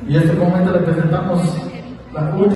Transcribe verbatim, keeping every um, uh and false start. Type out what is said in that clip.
Y en este momento le presentamos la última.